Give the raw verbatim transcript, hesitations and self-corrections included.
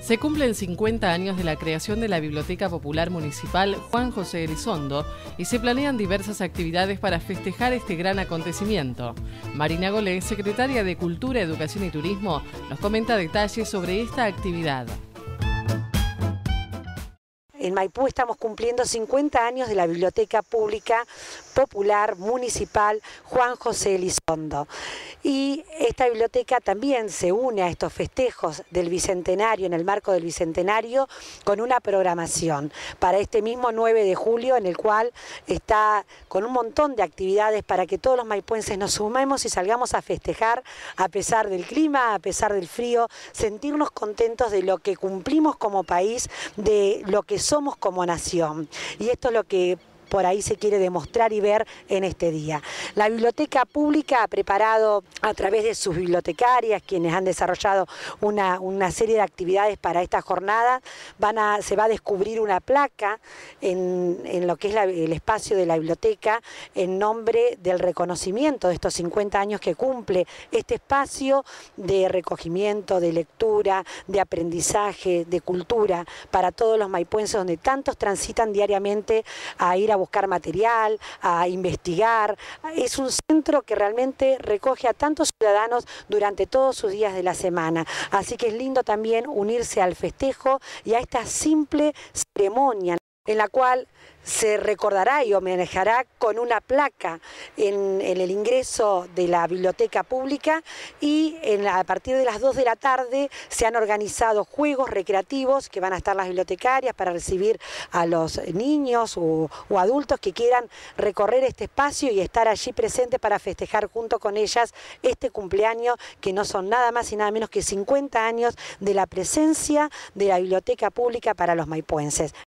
Se cumplen cincuenta años de la creación de la Biblioteca Popular Municipal Juan José Elizondo y se planean diversas actividades para festejar este gran acontecimiento. Marina Golé, secretaria de Cultura, Educación y Turismo, nos comenta detalles sobre esta actividad. En Maipú estamos cumpliendo cincuenta años de la Biblioteca Pública Popular Municipal Juan José Elizondo. Y esta biblioteca también se une a estos festejos del Bicentenario, en el marco del Bicentenario, con una programación para este mismo nueve de julio, en el cual está con un montón de actividades para que todos los maipuenses nos sumemos y salgamos a festejar a pesar del clima, a pesar del frío, sentirnos contentos de lo que cumplimos como país, de lo que somos como nación. Y esto es lo que por ahí se quiere demostrar y ver en este día. La Biblioteca Pública ha preparado a través de sus bibliotecarias, quienes han desarrollado una, una serie de actividades para esta jornada. Van a, se va a descubrir una placa en, en lo que es la, el espacio de la biblioteca en nombre del reconocimiento de estos cincuenta años que cumple este espacio de recogimiento, de lectura, de aprendizaje, de cultura para todos los maipuenses, donde tantos transitan diariamente a ir a buscar material, a investigar. Es un centro que realmente recoge a tantos ciudadanos durante todos sus días de la semana. Así que es lindo también unirse al festejo y a esta simple ceremonia en la cual se recordará y homenajeará con una placa en, en el ingreso de la biblioteca pública, y en la, a partir de las dos de la tarde se han organizado juegos recreativos que van a estar las bibliotecarias para recibir a los niños o, o adultos que quieran recorrer este espacio y estar allí presentes para festejar junto con ellas este cumpleaños, que no son nada más y nada menos que cincuenta años de la presencia de la biblioteca pública para los maipuenses.